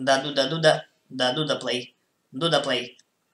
Да-дуда-дуда, да-дуда-плей, дуда-плей.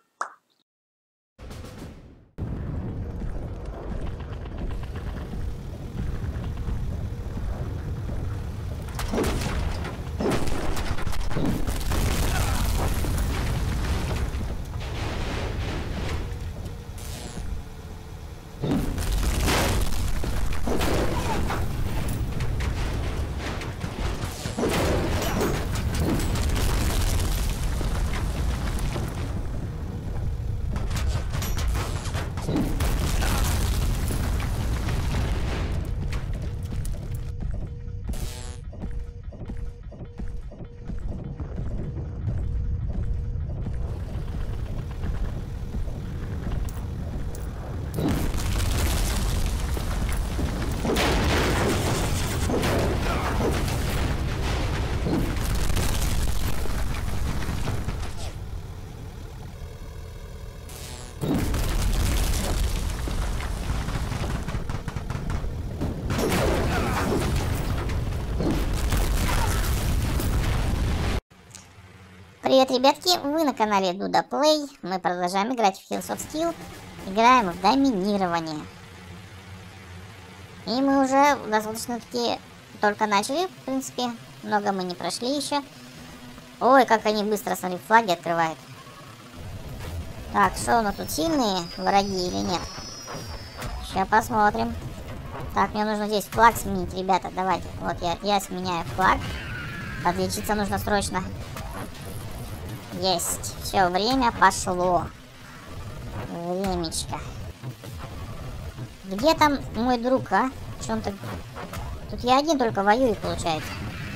Привет, ребятки! Вы на канале Дуда Плей. Мы продолжаем играть в Hills of Steel. Играем в доминирование. И мы уже достаточно-таки только начали, в принципе. Много мы не прошли еще. Ой, как они быстро, смотри, флаги открывают. Так, что у нас тут, сильные враги или нет? Сейчас посмотрим. Так, мне нужно здесь флаг сменить, ребята, давайте. Вот я сменяю флаг. Подлечиться нужно срочно. Есть. Все, время пошло. Времечко. Где там мой друг, а? Что он так... Тут я один только воюю, получается.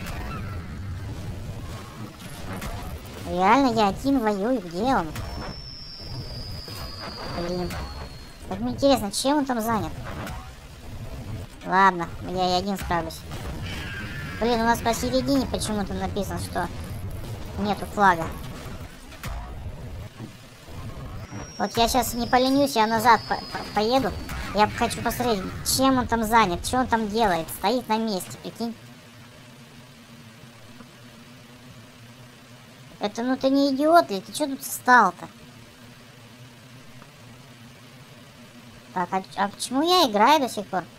Реально я один воюю. Где он? Блин. Так мне интересно, чем он там занят? Ладно, я и один справлюсь. Блин, у нас посередине почему-то написано, что нету флага. Вот я сейчас не поленюсь, я назад поеду. Я хочу посмотреть, чем он там занят, что он там делает. Стоит на месте, прикинь. Это, ну ты не идиот ли? Ты что тут встал-то? Так, а почему я играю до сих пор?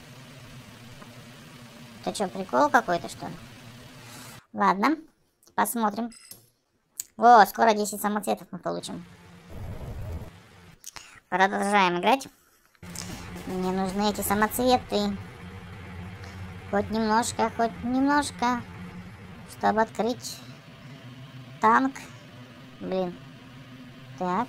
Это что, прикол какой-то, что ли? Ладно, посмотрим. О, скоро 10 самоцветов мы получим. Продолжаем играть. Мне нужны эти самоцветы. Хоть немножко, чтобы открыть танк. Блин. Так.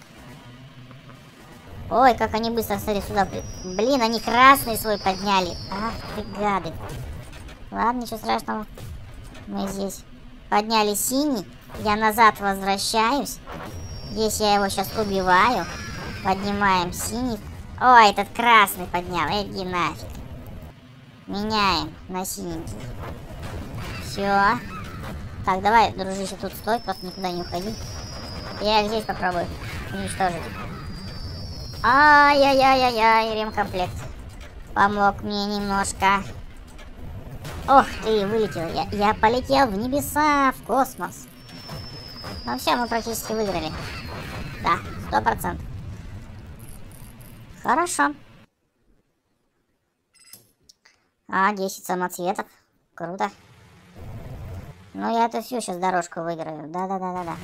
Ой, как они быстро, смотри, сюда. Блин, они красный свой подняли. Ах ты гады. Ладно, ничего страшного. Мы здесь подняли синий. Я назад возвращаюсь. Здесь я его сейчас убиваю. Поднимаем синий. Ой, этот красный поднял. Иди нафиг. Меняем на синенький. Все. Так, давай, дружище, тут стой. Просто никуда не уходи. Я их здесь попробую уничтожить. Ай-яй-яй-яй-яй, ремкомплект. Помог мне немножко. Ох ты, вылетел. Я полетел в небеса, в космос. Ну все, мы практически выиграли. Да, 100%. Хорошо. 10 самоцветов. Круто. Ну, я это все сейчас дорожку выиграю. Да.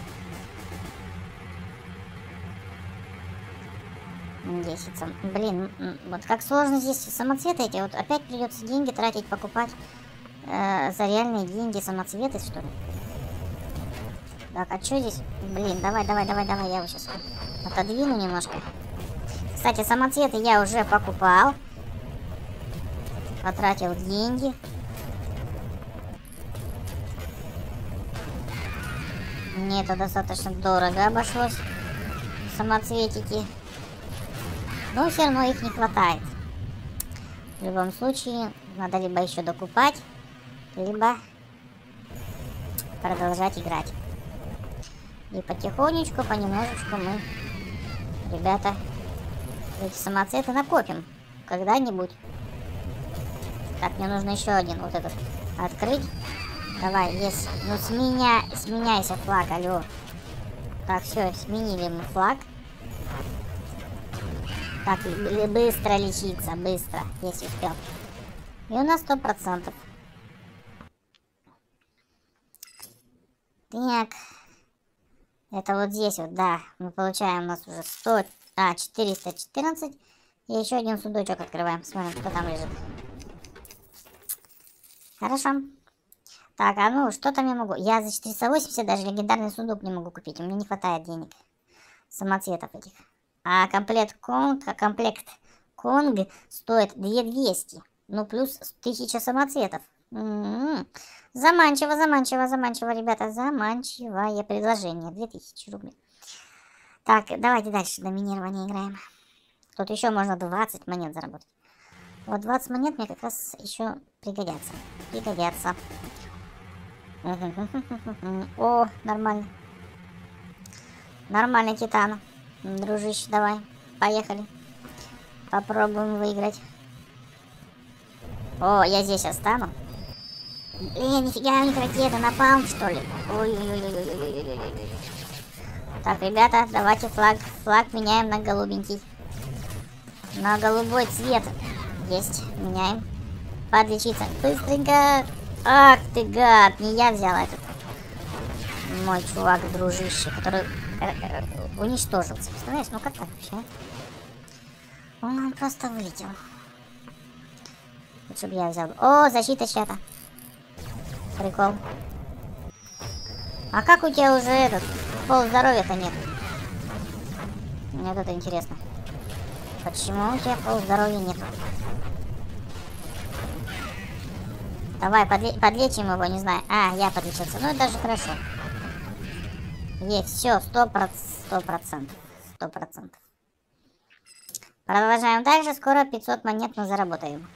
10 Блин, вот как сложно здесь самоцветы эти. Вот опять придется деньги тратить, покупать за реальные деньги самоцветы, что ли. Так, а что здесь? Блин, давай, я его сейчас отодвину немножко. Кстати, самоцветы я уже покупал. Потратил деньги. Мне это достаточно дорого обошлось. Самоцветики. Но все равно их не хватает. В любом случае, надо либо еще докупать, либо продолжать играть. И потихонечку, понемножечку мы, ребята, эти самоцветы накопим когда-нибудь. Так, мне нужно еще один вот этот открыть. Давай, есть. Ну, сменяйся, флаг, алло. Так, все, сменили мы флаг. Так, быстро лечиться, быстро, если успел. И у нас 100%. Так. Это вот здесь вот, да. Мы получаем, у нас уже 414. И еще один сундучок открываем. Смотрим, что там лежит. Хорошо. Так, а ну, что там я могу? Я за 480 даже легендарный сундук не могу купить. У меня не хватает денег. Самоцветов этих. А комплект Конг стоит 2200. Ну, плюс 1000 самоцветов. Заманчиво, заманчиво, заманчиво, ребята. Заманчивое предложение. 2000 рублей. Так, давайте дальше доминирование играем. Тут еще можно 20 монет заработать. Вот 20 монет мне как раз еще пригодятся. Пригодятся. О, нормально. Нормально, Титан. Дружище, давай. Поехали. Попробуем выиграть. О, я здесь остану. Блин, нифига, у них ракета, напалм, что ли? Ой-ой-ой-ой-ой-ой-ой-ой. Так, ребята, давайте флаг меняем на голубенький. На голубой цвет. Есть, меняем. Подлечиться. Быстренько. Ах ты гад, не я взял этот. Мой чувак, дружище, который уничтожился. Представляешь, ну как так вообще? Он просто вылетел. Лучше бы я взял. О, защита чата. Прикол. А как у тебя уже этот пол здоровья-то нет? Мне вот это интересно. Почему у тебя пол здоровья нет? Давай, подлечим его, не знаю. А, я подлечился. Ну, это даже хорошо. Есть, все, 100%. Продолжаем дальше. Скоро 500 монет мы заработаем.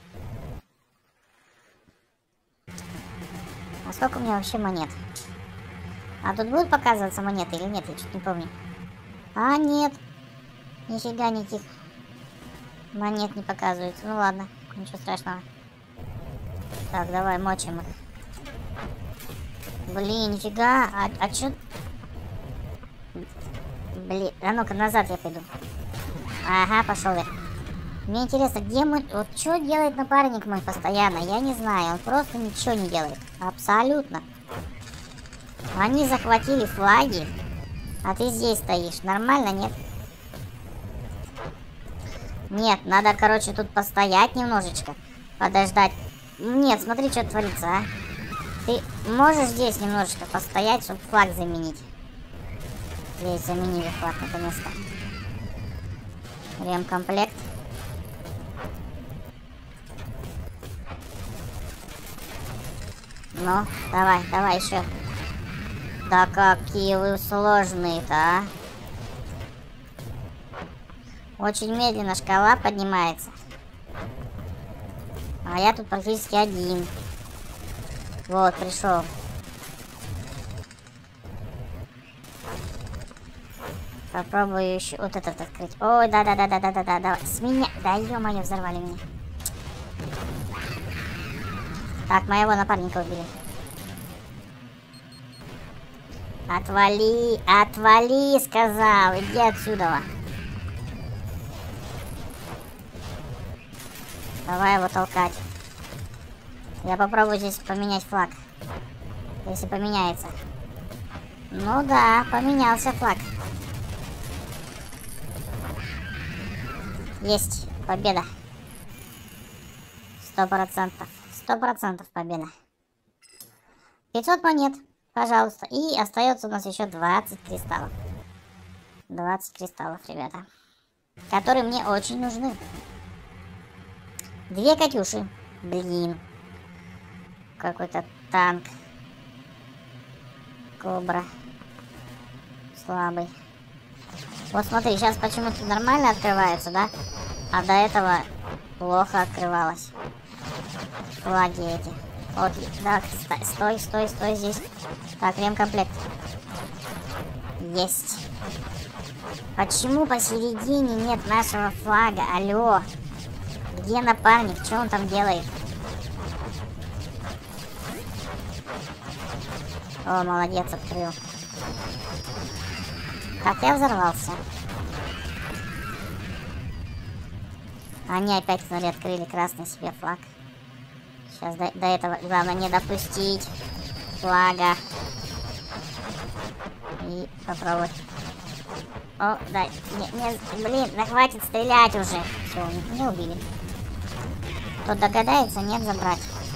А сколько у меня вообще монет? А тут будут показываться монеты или нет? Я чуть не помню. А, нет. Нифига никаких монет не показывается. Ну ладно, ничего страшного. Так, давай, мочим их. Блин, нифига. А чё? Блин, а ну-ка назад я пойду. Ага, пошел я. Мне интересно, где мой... Вот что делает напарник мой постоянно? Я не знаю, он просто ничего не делает. Абсолютно. Они захватили флаги, а ты здесь стоишь. Нормально, нет? Нет, надо, короче, тут постоять немножечко. Подождать. Нет, смотри, что творится, а. Ты можешь здесь немножечко постоять, чтобы флаг заменить? Здесь заменили флаг, наконец-то. Ремкомплект. Ну, давай еще. Да какие вы сложные-то, а. Очень медленно шкала поднимается. А я тут практически один. Вот, пришел. Попробую еще вот этот открыть. Ой, да, давай. С меня. Да, ё-моё, взорвали меня. Так, моего напарника убили. Отвали, сказал. Иди отсюда. Давай его толкать. Я попробую здесь поменять флаг. Если поменяется. Ну да, поменялся флаг. Есть, победа. 100%. 100% победа. 500 монет, пожалуйста. И остается у нас еще 20 кристаллов. 20 кристаллов, ребята. Которые мне очень нужны. 2 Катюши. Блин. Какой-то танк. Кобра. Слабый. Вот смотри, сейчас почему-то нормально открывается, да? А до этого плохо открывалось. Флаги эти. Вот, да, стой здесь. Так, ремкомплект. Есть. Почему посередине нет нашего флага? Алло. Где напарник? Что он там делает? О, молодец, открыл. Так, я взорвался. Они опять, смотри, открыли красный себе флаг. Сейчас до этого главное не допустить флага. И попробовать. О, да, блин, да хватит стрелять уже. Все, не убили. Кто догадается, нет, забрать.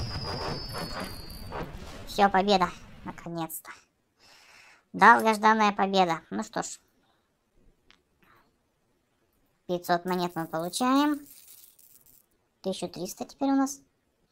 Все, победа. Наконец-то. Долгожданная победа. Ну что ж. 500 монет мы получаем. 1300 теперь у нас.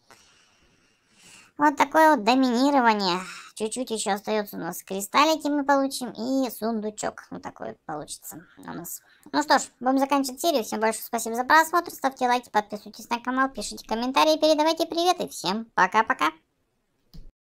Вот такое вот доминирование. Чуть-чуть еще остается у нас. Кристаллики мы получим и сундучок. Вот такой вот получится у нас. Ну что ж, будем заканчивать серию. Всем большое спасибо за просмотр. Ставьте лайки, подписывайтесь на канал, пишите комментарии, передавайте привет и всем пока-пока.